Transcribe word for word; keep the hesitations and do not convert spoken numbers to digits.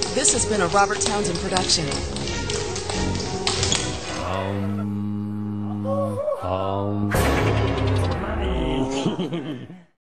This has been a Robert Townsend production. Um, um.